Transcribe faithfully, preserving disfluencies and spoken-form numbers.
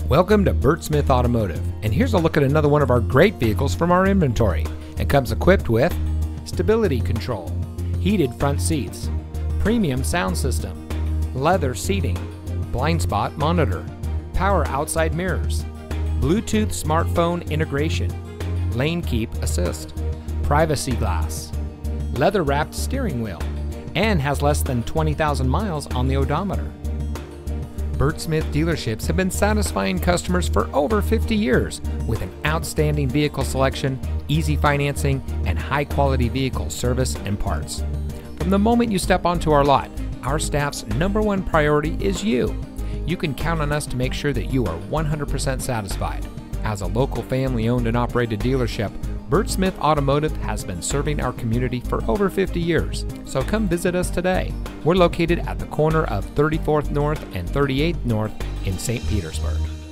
Welcome to Burt Smith Automotive, and here's a look at another one of our great vehicles from our inventory. It comes equipped with stability control, heated front seats, premium sound system, leather seating, blind spot monitor, power outside mirrors, Bluetooth smartphone integration, lane keep assist, privacy glass, leather wrapped steering wheel, and has less than twenty thousand miles on the odometer. Burt Smith dealerships have been satisfying customers for over fifty years with an outstanding vehicle selection, easy financing, and high-quality vehicle service and parts. From the moment you step onto our lot, our staff's number one priority is you. You can count on us to make sure that you are one hundred percent satisfied. As a local family-owned and operated dealership, Burt Smith Automotive has been serving our community for over fifty years, so come visit us today. We're located at the corner of thirty-fourth North and thirty-eighth North in Saint Petersburg.